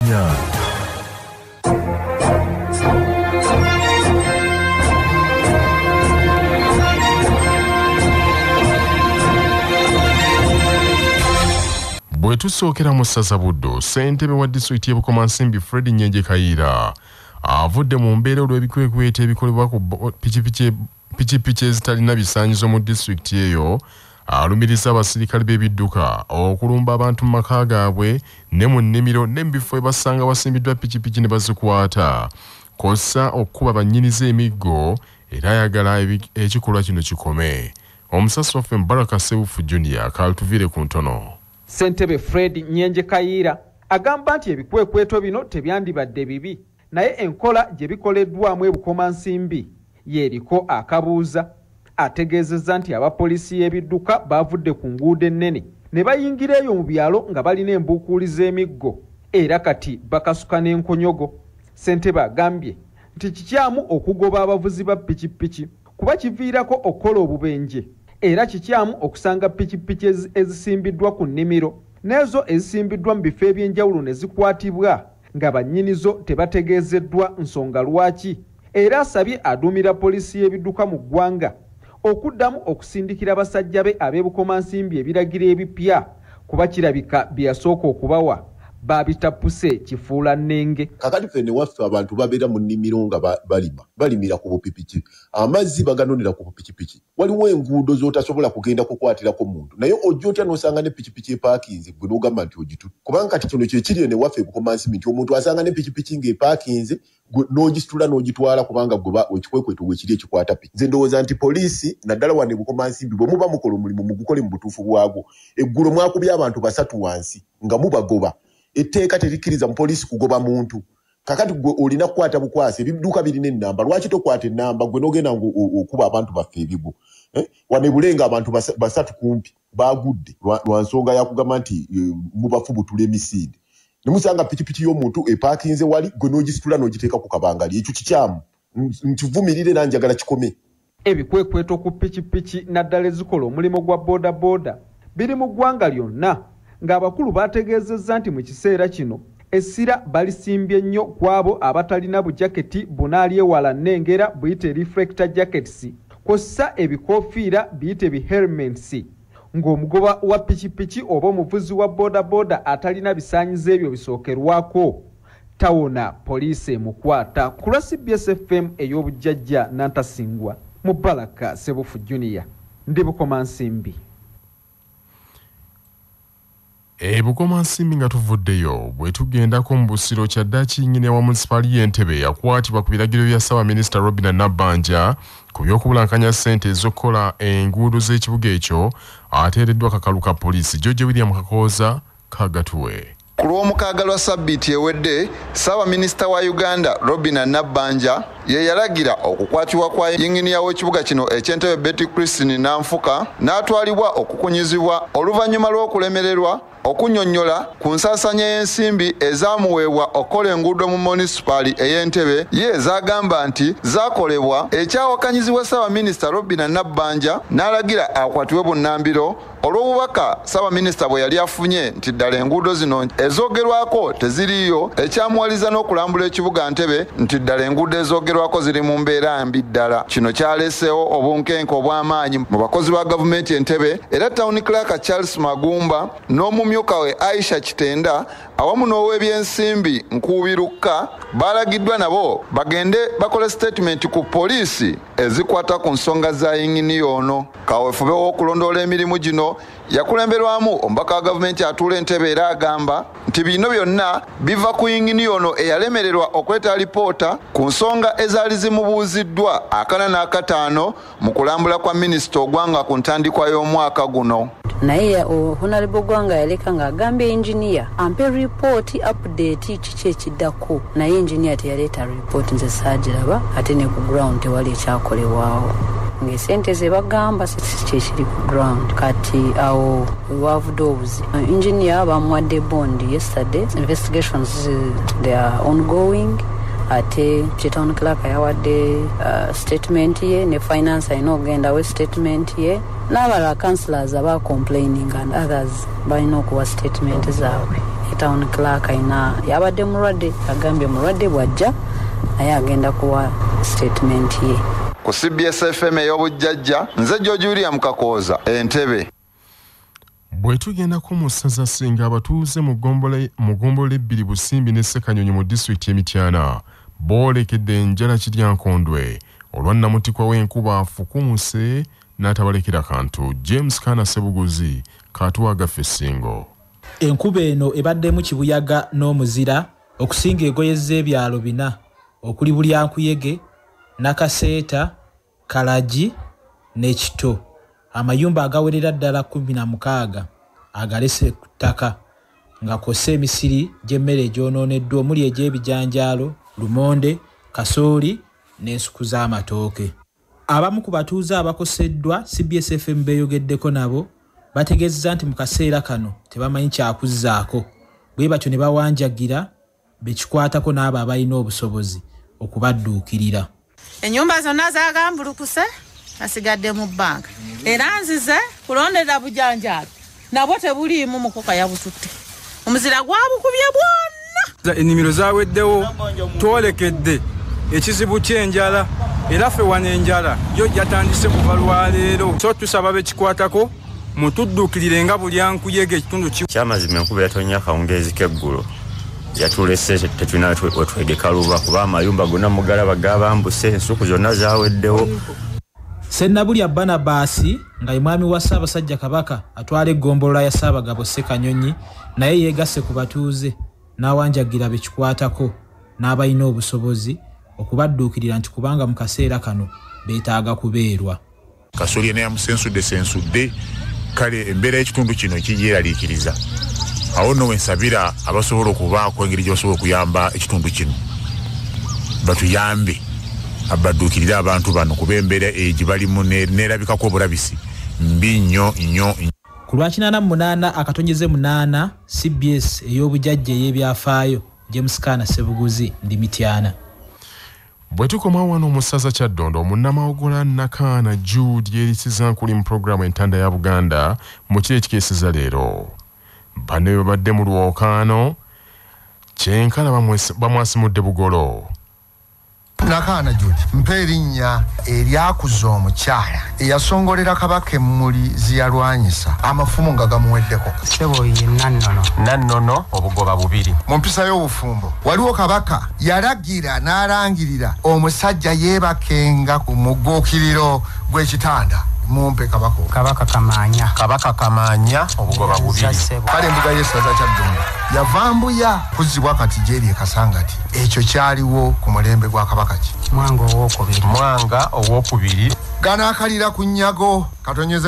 Yeah. Bwe tusookera mu ssaza Buddo, ssentebe wa disitulikiti y'e Bukomansimbi Fred Nnyenje Kayiira avudde mu mbeera olw'ebikwekweto ebikolebwa ku pikipiki ezitalina bisaanyizo mu disitulikiti eyo alumiriza abasirikale b'ebidduka okulumba abantu mu maka gaabwe ne mu nnimiro ne mu bifo ebasanga wasimbiddwa pikipiki ne bazikwata kossa okukuba bannyiniza emiggo era ayagala ekikolwa kino kikome. Omusasi waffe Mbaraka Sewufu Junior kaltuviire ku ntono. Ssentebe Fred Nnyenje Kayiira agamba nti ebikwekweto bino tebyandibadde bibi naye enkola gye bikoleddwamu e Bukomansimbi yeriko akabuuza. Ategeezezza nti abapoliisi y'ebidduka bavudde ku nguudo ennene ne bayingira eyo mu byalo nga balina embuukuuli z'emiggo era kati bakasuka n'enkonyogo. Ssentebe agambye nti kikyamu okugoba abavuzi ba pikipiki kuba kiviirako okukola obubenje era kikyamu okusanga pikipiki ezisimbiddwa ku nnimiro n'ezo ezisimbiddwa mu bifo eby'enjawulo ne zikwatibwa nga bannyinizo tebategeezeddwa nsonga lwaki, era asabye aduumira poliisi y'ebidduka mu ggwanga okuddamu okusindikira abasajja be ab'e Bukomansimbi ebiragiro ebipya kuba kirabika bye yasooka okubawa babitappuse kifuula nnenge. Kakati fene waffe abantu babeera mu nnimiro nga balimira ku bupikipiki, amazzi baganonera ku bupikipiki, waliwo enguudo z'otasobola kugenda kukwatirako muntu naye ojja otya n'osanga ne pikipiki epaakinze gwe n'ogamba nti ogitu kubanga kati kino kyekiri ene waffe e Bukomansimbi nti omuntu asanga ne pikipiki ng'epaakinze n'ogisitula n'ogitwala kubanga gwe ekikwekweto wekiri ekikwata piki. Nze ndowooza nti poliisi naddala wano e Bukomansimbi bwe muba mukola omulimu mugukole mu butuufu bwagwo. Eggulo mwakubye abantu 3 wansi nga mubagoba. Etteeka terikkiriza mu poliisi kugoba muntu. Kakati gwe olina kukwata bukwasi ebidduka birina ennamba lwaki tokwata ennamba gwe n'ogenda okuba abantu baffe ebigo. Wano Bulenga abantu 3 kumpi baagudde lwa nsonga yakugamba nti mubafubutula emisinde. Nemusanga pikipiki y'omuntu epaakinze wali gwe n'ogisitula n'ogiteeka ku kabangali. Ekyo kikyamu nkivumirire nanjagala kikome. Ebikwekweto ku pikipiki naddala ezikola omulimu gwa bodaboda biri mu ggwanga lyonna ng'abakulu bategeezezza nti mu kiseera kino essira balisimbye nnyo kw'abo abatalina bujaketi bunaaliewala nnengera buyite reflector jackets kw'ossa ebikoofiira biyite helmets ng'omugoba wa pikipiki oba omuvuzi wa bodaboda atalina bisaanyizo ebyo bisookerwako tawona poliisi emukwata. Ku lwa CBS FM ey'obujjajja Nantasingwa mu Baraka Sebufu Junior ndi Bukomansimbi. Bukomansimbi nga tuvuddeyo bwe tugendako mu busiro kya Ddakinyine wa munisipaali y'Entebbe yakwatibwa ku biragiro bya Ssaabaminisita Robinah Nabbanja ku by'okubulankanya ssente ez'okukola enguudo z'ekibuga ekyo ateereddwa kakalu ka poliisi. George William Kakooza kagatuwe. Ku lw'omukaaga lwa ssabbiiti ewedde Ssaabaminisita wa Uganda Robinah Nabbanja ye yalagira okukwatibwa kwa yinginiya w'ekibuga kino eky'Entebbe Betty Christine Nanfuka n'atwalibwa okukunyizibwa oluvannyuma lw'okulemererwa okunnyonnyola ku nsaasaanya y'ensimbi ezaamuweebwa okukola enguudo mu munisipaali ey'Entebbe ye zagamba nti zaakolebwa. Ekyawakanyizibwa Ssaabaminisita Robinah Nabbanja n'alagira akwatibwe bunnambiro olw'obubaka Ssaabaminisita bwe yali afunye nti ddala enguudo zino ezoogerwako teziriiyo, ekyamuwaliza n'okulambula ekibuga Ntebbe nti ddala enguudo ezoogerwako ziri mu mbeera mbi ddala. Kino kyaleseewo obunkenke obw'amaanyi mu bakozi ba gavumenti Entebbe era Town Clerk Charles Magumba n'omumyuka we Aisha Kitenda awamu n'ow'ebyensimbi Nkuubirukka baalagiddwa nabo bagende bakole statement ku poliisi ezikwata ku nsonga za yinginiya ono. Kaweefube w'okulondoola emirimu gino yakulemberwamu omubaka wa gavumenti atuula Entebbe era agamba nti bino byonna biva ku yinginiya ono eyalemererwa okweta alipoota ku nsonga ezaali zimubuuziddwa 45 mu kulambula kwa minisita Ogwanga ku ntandikwa y'omwaka guno. Naye Honorable Gwanga yaleka ng'agambye engineer ampe report update kiki ekiddako naye engineer teyaleeta report nze saagiraba ate ne ku ground tewali ekyakolebwawo. Ng'essente ze bagamba kyekiri ku ground kati awo wavudde obuzi. Engineer bamuwadde bond yesterday. Investigations they are ongoing. Ate Town Clerk yawadde statement ye ne finance ayina ogenda we statement ye n'abalala councillors aba complaining and others balina okuwa statement zaabwe town clerk ayina yabadde mulwadde agambye mulwadde bwajja naye agenda kuwa statement ye. Ku CBS FM ey'obujjajja nze George William Kakooza Entebbe. Bwe tugenda ku musaza Singa abatuuze mu Ggombole Bbiri Busimbi ne Ssekanyonyi mu disitulikiti y'Emityana boolekedde enjala Kiryankondwe olwannamutikwa w'enkuba afukumuse n'atabalekera kantu. James Kana Sebuguzi Katwaga Fessingo. Enkuba eno ebaddemu kibuyaga n'omuzira okusinga egoye z'ebyalo bina okuli Bulyankuyege, Nakaseeta, Kalagi n'Ekito. Amayumba agawerera ddala 16 agalese ku ttaka nga kw'ossa emisiri gy'emmere egyonooneddwa omuli egy'ebijanjaalo, lumonde, kasooli n'ensuku z'amatooke. Abamu ku batuuze abakoseddwa CBS FM beeyogeddeko nabo bategeezezza nti mu kaseera kano tebamanyi kyakuzzaako, bwe batyo ne bawanjagira bekikwatako n'abo abalina obusobozi okubadduukirira. Ennyumba zonna zaagambulukuse asigadde mu banka era nzize kulondera bujanjaalo nabwo tebuliimu mukoka yabututte omuzira gwabukubye bwonna. Ennimiro zaaweddewo twolekedde ekizibu ky'enjala era ffe wano enjala yo yatandise kuva lwaleero, so tusaba bekikwatako mutudduukirire nga Bulyankuyege ekitundu kyamazima enkuba yatonnya akawungeezi k'eggulo yatulese tetulina wetwegeka luba kuba amayumba gonna mugalaba gabambuse, ensuku zonna zaaweddewo. Sennabulya Barnabasi nga ye mwami wa Ssaabasajja Kabaka atwala eggombolola ya Ssaabagabo Ssekanyonyi naye yeegasse ku batuuze n'awanjagira bekikwatako n'abalina obusobozi okubadduukirira nti kubanga mu kaseera kano beetaaga kubeerwa. Kasooli eno yamusensudde kale embeera y'ekitundu kino kigyeraliikiriza. Awo nno wensabira abasobola okubaako engeri gyosobola okuyamba ekitundu kino batuyambe abadduukirira abantu bano kuba embeera egibalimu neerabikako obulabisi mbi nnyo. Ku lwa 88 CBS ey'obujjajja ey'ebyafaayo James Kana Sebuguzi ndi Mityana. Bwe tukoma wano mu ssaza Kyaddondo munnamawogola Nakaana Jude yeerisiza nkuli mu pulogulaamu entanda ya Buganda mu kiro ekikeesiza leero. Bano babadde mu lwokaano kyenkana bamwasimudde bugolo. Nakaana Jude mpa erinnya eryakuza omukyala eyasongolera Kabaka emmuli ziyalwanyisa amafumu nga gamuweddeko. Sebo ye nannono obugoba 2 mu mpisa y'obufumbo waliwo Kabaka yalagira n'alangirira omusajja yeebakenga ku mugguukiriro gw'ekitanda mumpe Kabaka Kamaanya obugoba 2 kale embuga y'essaza Kyaddondo yavambuya kuzibwa kati gyeri ekasangati ekyo kyaliwo ku mulembe gwa Kabaka ki Mwanga owokubiri ganaakalira ku nnyago katonyeze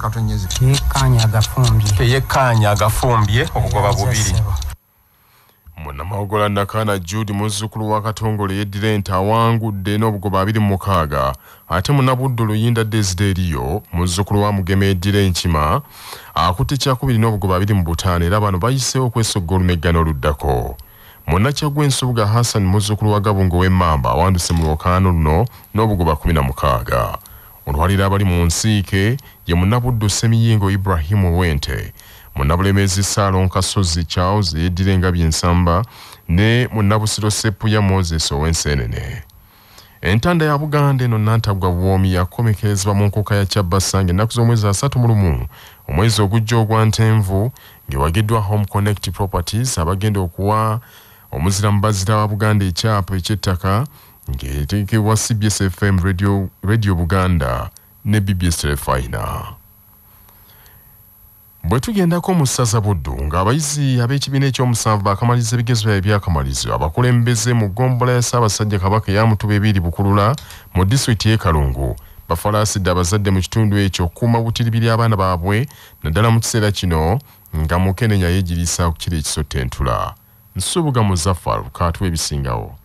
yekkaanya agafumbye obugoba 2. Munnamawogola Nakaana Jude muzzukulu wa Katongole yeddira ente awangudde n'obugoba 26 ate Munnabuddu Luyinda Desiderio muzzukulu wa Mugema yeddira enkima akutte kyakubiri n'obugoba 25 era bano bayiseewo okwesogga olumeggana oluddako. Munnakyagwa Ensubuga Hassan muzzukulu wa Gabungo w'Emmamba awanduse mu lwokaano luno n'obugoba 16. Olwalira abali mu nsiike ye Munnabuddu Semiyingo Ibrahimu Wente, Munnabulemezi Saalon Kasozi Charles yeddira Engabye Ensamba ne Munnabusiro Seppuya Moses ow'Enseenene. Entanda ya Buganda eno Nantagwa Bwomi yakomekerezebwa mu nkoka ya Kyabbasange ennaku z'omwezi 31 omwezi ogujja ogwa Ntenvu ng'ewagiddwa Home Connect Properties abagenda okuwa omuzira mu bazira wa Buganda ekyapa eky'ettaka ng'eteekebwa CBS FM Radio Buganda ne BBS Telefina. Bwe tugendako mu ssaza Buddu ng'abayizi ab'ekibiina ekyomusanvu baakamaliza ebigezo byabwe ebyakamalizo abakulembeze mu ggombolola ya Ssaabasajja Kabaka eya Mutuba 2 Bukulula mu disitulikiti y'e Kalungu bafalaasidde abazadde mu kitundu ekyo okukuuma butiribiri abaana baabwe naddala mu kiseera kino nga Mukenenya yeegiriisa ku kiro ekisotta entula. Nsubuga Muzaffar kaatuwa ebisingawo.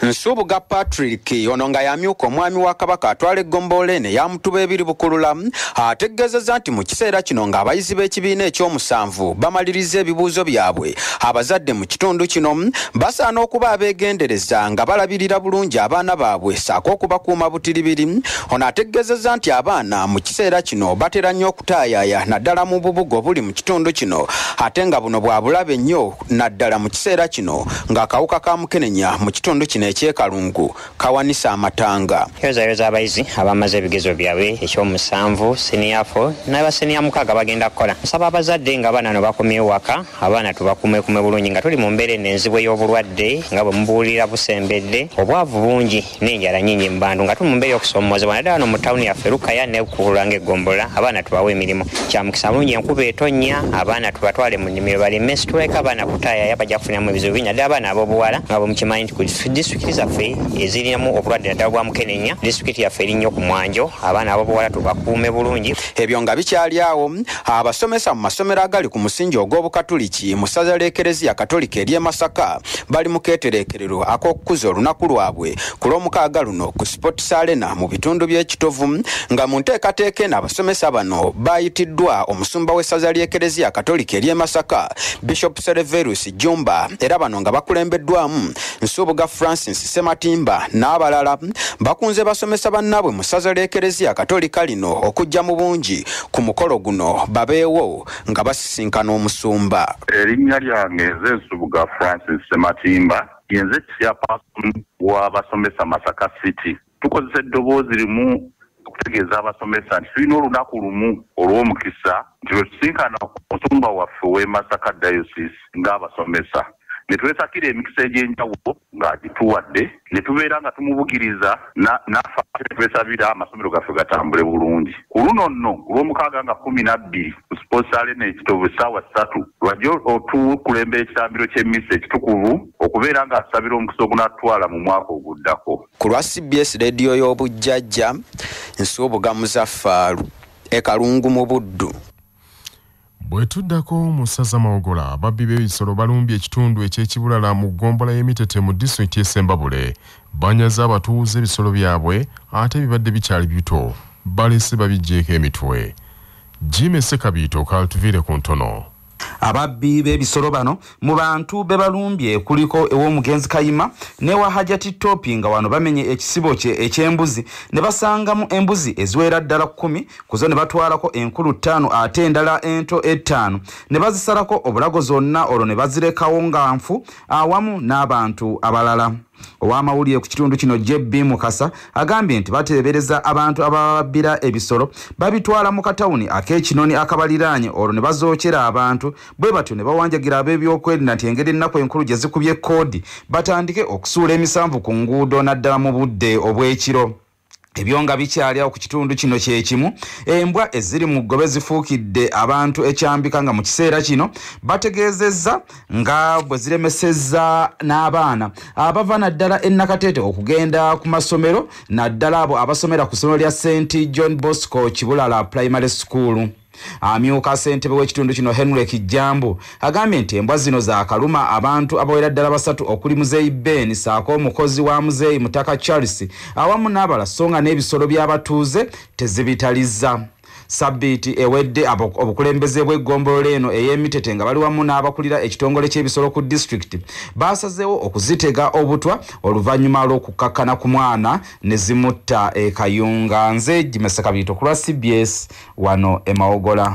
Nsubuga Patrick ono nga yamyuka omwami wa Kabaka atwala eggombolola eno eyamutuba ebiri Bukulula ategeezezza nti mu kiseera kino ng'abayizi b'ekibiina ekyomusanvu bamaliriza ebibuuzo byabwe abazadde mu kitundu kino basaana okuba abeegendereza nga balabirira bulungi abaana baabwe ssaako okubakuuma butiribiri. Ono ategeezezza nti abaana mu kiseera kino batera nnyo okutaayaaya naddala mu bubuga obuli mu kitundu kino ate nga buno bwa bulabe nnyo naddala mu kiseera kino ng'akawuka ka mukenenya mu kitundu kino ekyekalungu kawanisa amatanga. Yoza abayizi abamaze ebigezo byabwe ekyomusanvu senior 4 n'abasenior 6 bagenda kukola. Nsaba abazadde nga abaana no bakomye waka abaana tubakume bulungi nga tuli mu mbeera enenzibu ey'obulwadde nga bwe mubuulira busembedde obwavu bungi n'enjala nnyingi mu bantu nga tuli mu mbeera y'okusoomozebwa naddala no mu tawuni yaffe Lukaya ne Kulanga eggombola abaana tubawe emirimu. Kya mukisa bulungi enkuba etonnya abaana tubatwale mu nnimiro baleme situleka abaana kutaaya bajja kufuniramu ebizibu bingi naddala abaana ab'obuwala nga bwe mukimanyi nti ku disitulikiti zaffe ezirinamu obulwadde naddala bwa mukenenya disitulikiti yaffe eri nnyo ku mwanjo abaana ab'obuwala tubakuume bulungi. Ebyo nga bikyali awo abasomesa mu masomero agali ku musingi ogw'obukatoliki mu ssaza l'Ekereziya Katolika ery'e Masaka bali mu keetereekerero ak'okukuza olunaku lwabwe ku lw'omukaaga luno ku Sports Arena mu bitundu by'ekitovu nga mu nteekateeka eno abasomesa bano baayitiddwa omusumba w'essaza ly'Ekereziya Katolika ery'e Masaka Bishop Severus Jumba era bano nga bakulembeddwamu Nsubuga Francis Sematimba n'abalala bakunze basomesa bannaabwe mu ssaza l'Ekereziya Katolika lino okujja mu bungi ku mukolo guno babeewo nga basisinkana omusumba. Erinnya lyange nze Nsubuga Francis Sematimba yenze chairperson w'abasomesa Masaka City. Tukozesa eddoboozi limu okutegeeza abasomesa nti tulina olunaku lumu olw'omukisa nti lwe tusinkana omusumba waffe w'e Masaka Diocese ng'abasomesa ne twesakira emikisa egy'enjawulo ng'agituwadde ne tubeera nga tumubugiriza n'affe twesabira amasomero gaffe gatambule bulungi. Ku luno nno ku lw'omukaaga nga 12 ku Sports Arena ekitovu essaawa 3 lwajja otukulembera ekitambiro ky'emmisa ekitukuvu okubeera nga asabira omukisa ogunaatutwala mu mwaka oguddako. Ku lwa CBS rediyo y'obujjajja Nsubuga Muzaffaaru ekalungu mu Buddu. Bwetuddako mu ssaza Mawogola ababbi b'ebisolo balumbye ekitundu eky'ekibulala mu ggombolola y'Emitete mu disitulikiti y'e Ssembabule banyaze abatuuze ebisolo byabwe ate ebibadde bikyali bito balese babiggyeko emitwe. Jime Sekabiito kaltuvire ku ntono. Ababbi b'ebisolo bano mu bantu be balumbye kuliko ew'omugenzi Kayima ne wa Hajati Topi nga wano bamenye ekisibo kye eky'embuzi ne basangamu embuzi eziwera ddala 10 kuzo ne batwalako enkulu 5 ate endala ento 5 ne bazisalako obulago zonna olwo ne bazirekawo nga nfu awamu n'abantu abalala. Ow'amawulire ku kitundu kino JB Mukasa agambye nti bateebereza abantu abababbira ebisolo babitwala mu katawuni ak'ekinoni akabaliraanye olwo ne bazookera abantu bwe batyo ne bawanjagira ab'ebyokwerinda nti engeri ennaku enkulu gye zikubye koodi batandike okusuula emisanvu ku nguudo naddala mu budde obw'ekiro. Ebyonga bikyali awo ku kitundu kino kye kimu embwa eziri mu ggobe zifuukidde abantu ekyambika nga mu kiseera kino bategeezezza nga bwe ziremesezza n'abaana abava naddala ennakateete okugenda ku masomero naddala abo abasomera ku ssomero lya St. John Bosco Kibulala Primary School. Amyuka Ssentebe w'ekitundu kino Henry Kijambu agambye nti embwa zino zaakaluma abantu abawera ddala 3 okuli Muzeeyi Ben saako omukozi wa Muzeeyi Mutaka Charles awamu n'abala songa n'ebisolo by'abatuuze tezibitalizza. Sabiti ewedde obukulembeze bw'eggombolola eno ey'Emitete nga bali wamu n'abakulira ekitongole ky'ebisolo ku district basazeewo okuzitega obutwa oluvannyuma lw'okukkakkana ku mwana ne zimutta ekayunga. Nze Jime Sekabiito ku lwa CBS wano e Mawogola.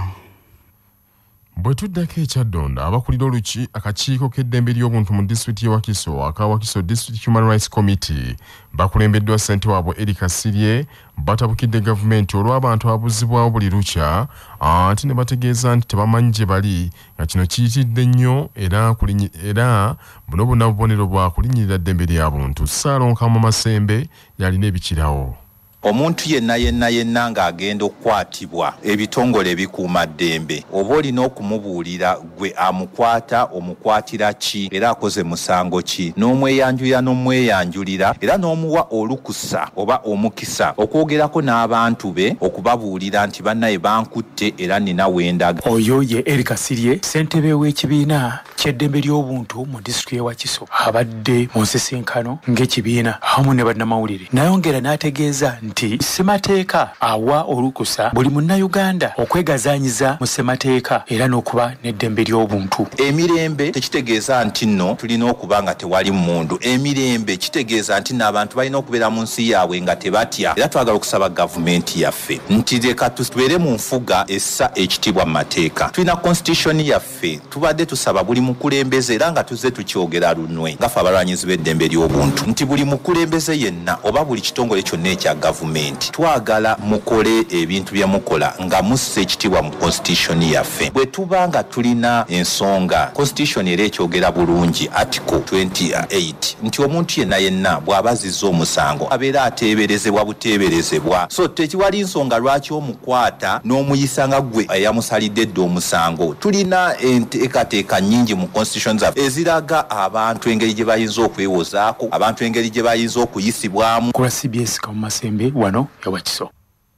Bwetuddako ekyadonda abakulira akakiiko k'eddembe ly'obuntu mu disitulikiti y'e Wakiso aka Wakiso District Human Rights Committee bakulembeddwa ssente waabwe Erika Sirye batabukidde gavumenti olw'abantu ababuzibwawo buli lukya ate ne bategeeza nti tebamanyi gye bali nga kino kiyitidde nnyo era buno bonna bubonero bwa kulinyirira ddembe ly'abuntu. Ssaalonka mu Masembe yalina ebikirawo. omuntu yenna ng'agenda okukwatibwa ebitongole ebikuuma ddembe oba olina okumubuulira gwe amukwata omukwatira ki era akoze musango ki n'omweyanjulira era n'omuwa olukusa oba omukisa okwogerako n'abantu be okubabuulira nti bannaye bankutte era nina wendaga. Oyo ye Kasirye ssentebe w'ekibiina ky'eddembe ly'obuntu mu disitulikiti y'e Wakiso abadde mu nsisinkano ng'ekibiina awamu ne bannamawulire n'ayongera n'ategeeza nti ssemateeka awa olukusa buli munnayuganda okwegazaanyiza mu ssemateeka era n'okuba n'eddembe ly'obuntu. Emirembe tekitegeeza nti nno tulina okuba nga tewali mmundu. Emirembe kitegeeza nti n'abantu balina okubeera mu nsi yaabwe nga tebatya era twagala okusaba gavumenti yaffe nti leka tubeere mu nfuga essa ekitiibwa mu mateeka. Tulina constitution yaffe tubadde tusaba buli mukulembeze era nga tuzze tukyogera lunwe ngaffe abalwanyizi b'eddembe ly'obuntu nti buli mukulembeze yenna oba buli kitongole kyonna ekya gavumenti twagala mukole ebintu bye mukola nga mussa ekitiibwa mu constitution yaffe. Bwe tuba nga tulina ensonga constitution era ekyogera bulungi article 28 nti omuntu yenna bw'aba azizza omusango abeera ateeberezebwa buteeberezebwa. So tekiwali nsonga lwaki omukwata n'omuyisa nga gwe eyamusalidde edda omusango. Tulina enteekateeka nnyingi mu constitution zaffe eziraga abantu engeri gye bayinza okwewozaako, abantu engeri gye bayinza okuyisibwamu. Kula CBS Kamumasembe wano ya Wakiso.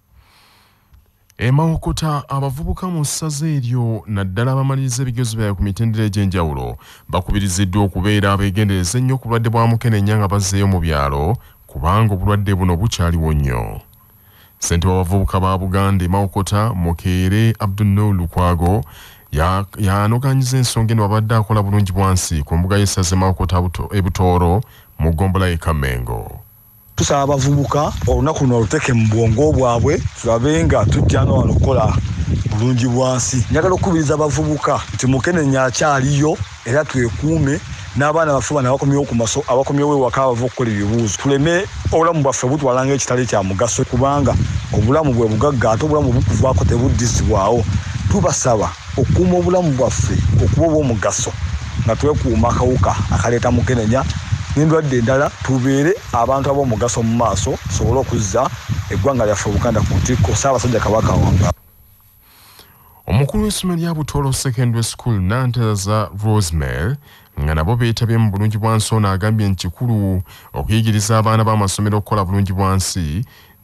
Emawokota abavubuka mu ssaza eryo naddala abamaliriza ebigezo byabwe ku mitendera egy'enjawulo bakubiriziddwa okubeera abeegendereza ennyo ku bulwadde bwa mukenenya nga bazzeeyo mu byalo kubanga obulwadde buno bukyaliwo nnyo. Ssente w'abavubuka ba Buganda Emawokota Mukeere Abdunnoor Lukwago yanoganyiza ensonga eno abadde akola bulungi bwansi ku mbuga y'essaza Emawokota e Butooro mu ggombolola y'e Kamengo. Tusaba abavubuka olunaku luno oluteke mu bwongo bwabwe tulabe nga tujja wano okukola bulungi bwansi. Njagala okukubiriza abavubuka nti mukenenya akyaliyo era twekuume n'abaana baffe bano abakomyewo ku maso abakomyewo ewaka abava okukola ebibuuzo. Tuleme obulamu bwaffe butwala ng'ekitali kya mugaso kubanga obulamu bwe bugagga ate obulamu bukuvaako tebuddizibwawo. Tubasaba okukuuma obulamu bwaffe okuba obw'omugaso nga twekuuma akawuka akaleeta mukenenya n'endwadde endala tubeere abantu ab'omugaso mu maaso tusobole okuzza eggwanga lyaffe Buganda ku ntikko. Ssaabasajja Kabaka wanga. Omukulu w'essomero lya Butooro Secondary School Nanteeza Rosemary nga nabo beetabye mu bulungi bwansi ono agambye nti kikulu okuyigiriza abaana b'amasomero okukola bulungi bwansi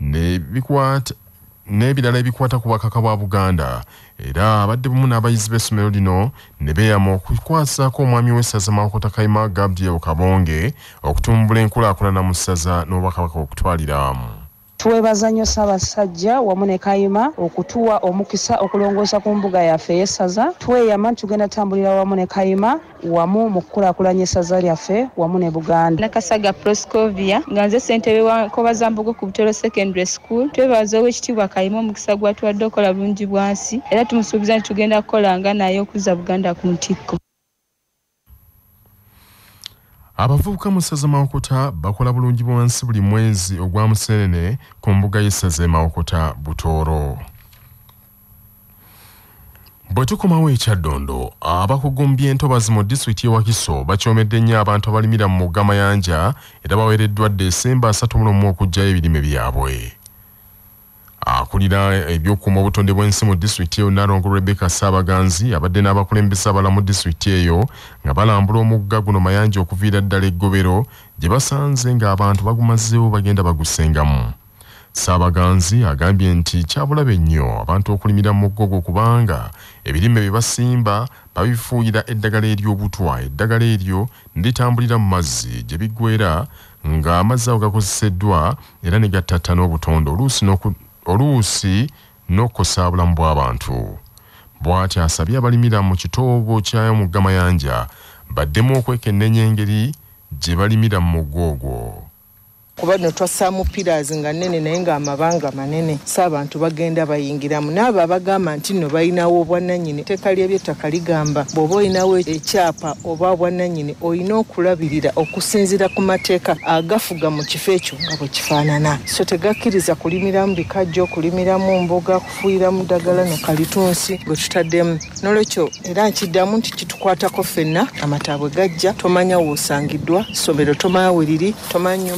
n'ebirala ebikwata ku bakaka bwa Buganda era abadde bumu n'abayizi b'essomero lino ne beeyama okukwasaako omwami w'essaza Mawokota Kayima Gabriel Kabonge okutumbula enkulaakulana mu ssaza n'obwakabaka okutwaliramu. Twebaza nnyo Ssaabasajja wamu ne Kayima okutuwa omukisa okulongoosa ku mbuga yaffe y'essaza. Tweyama nti tugenda tambulira wamu ne Kayima wamu mu kukulaakulanya essaza lyaffe wamu ne Buganda. Nakasaga Proscovia nga nze ssentebe wa Kobazambogo ku Butooro Secondary School. Twebaza Oweekitiibwa Kayima omukisa gw'atuwadde okola bulungi bwansi era tumusuubiza nti tugenda kukolanga naye okuzza Buganda ku ntikko. Abavubuka mu ssaza Mawokota bakola bulungi bwansi buli mwezi ogwa Museenene ku mbuga y'essaza Mawokota Butooro. Bwe tukomawo ekyaddondo abakugumbye entobazi mu disitulikiti y'e Wakiso bakyomedde nnyo abantu abalimira mu mugga Mayanja era baweereddwa Desemba 31 okuggyayo ebirime byabwe. Akulira ebyokuuma obutonde bw'ensi mu disitulikiti eyo Narongo Rebecca Saabaganzi abadde n'abakulembeze abala mu disitulikiti eyo nga balambula omugga guno Mayanja okuviira ddala eggobero gye basanze ng'abantu bagumazzeewo bagenda bagusengamu. Saabaganzi agambye nti kyabulabe nnyo abantu okulimira mu mugga ogwo kubanga ebirime bye basimba babifuuyira eddagala ery'obutwa. Eddagala eryo nditambulira mu mazzi gye biggwera ng'amazzi ago gakozeseddwa era ne gattatta n'obutonde oluusi n'okukosa obulamu bw'abantu. Bw'atyo asabye abalimira mu kitoogo ky'omugga Mayanja baddemu okwekennenya engeri gye balimira mu mugga ogwo. kuba no twassaamu pillars nga nnene naye ng'amabanga manene s'abantu bagenda bayingiramu n'abo abagamba nti nno balinawo obwannannyini etteeka ly'eby'ettaka ligamba bw'oba olinawo ekyapa oba obwannannyini olina okulabirira okusinziira ku mateeka agafuga mu kifo ekyo nga bwe kifaanana. So tegakkiriza kulimiramu bikajjo, kulimiramu mboga, kufuuyiramu ddagala na kalitunsi gwe tutaddemu. N'olwekyo era nkiddamu nti kitukwatako ffenna amata bwe gajja tomanya w'osangiddwa, ssomero tomanya we liri, tomanya nnyumba yo we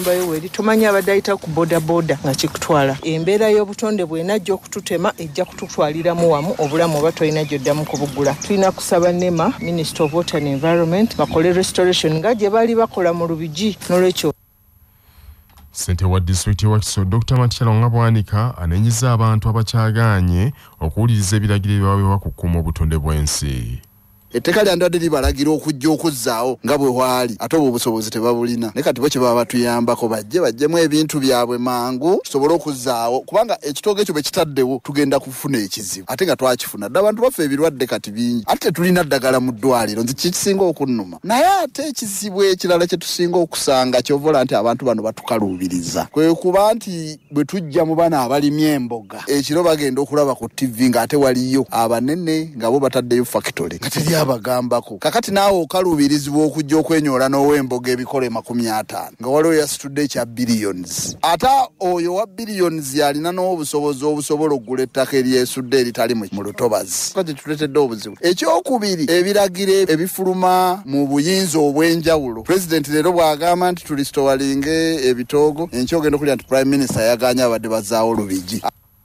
ekyokubiri tumanya abadde ayita ku bodaboda nga kikutwala embeera y'obutonde bw'enajja okututema ejja kututwaliramu wamu obulamu oba tolina gyoddamu kubugula. Tulina kusaba NEMA, Minister of Water and Environment, bakole restoration nga gye baali bakola mu Lubigi. N'olwekyo Ssente wa disitulikiti ya Wakiso Dr. Matiyala Ngabwanika anenyiza abantu abakyagaanye okuwuliriza ebiragiro ebibaweebwa ku kukuuma obutonde bw'ensi. Etteka lyandwadde libalagira okujja okuzzaawo nga bwe waali ate obwo obusobozi tebabulina naye kati bo kye baba batuyambako bajjemu ebintu byabwe mangu tusobole okuzzaawo kubanga ekitoogo ekyo bwe kitaddewo tugenda kufuna ekizibu ate nga twakifuna dda abantu baffe ebirwadde kati bingi ate tetulina ddagala mu ddwaliro nzi kikisinga okunnuma naye ate ekizibu ekirala kye tusinga okusanga kyovola nti abantu bano batukaluubiriza kwe kuba nti bwe tujja mu bana abalimye emboga ekiro bagenda okulaba ku TV ng'ate waliyo abanene nga bo bataddeyo factory nga teri abagambako kakati naawe okaluubirizibwa okujja okwenyoola n'ow'emboga ebikole 50 nga waliwo yasitudde ekya billions ate oyo wa billions yalina n'obusobozi obusobola okugula ettaka eryesudde eritali mu lutobazi kati tuletedde obuzibu. Ekyokubiri ebiragiro ebifuluma mu buyinza obw'enjawulo pulezidenti leero bw'agamba nti tulistowalinge ebitoogo enkya ogenda okulya nti prime minister yaganye abadde bazaawo Lubigi.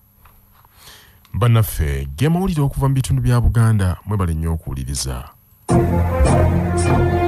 Bannaffe ge mawulire okuva mu bitundu bya Buganda mwebale nnyo okuwuliriza.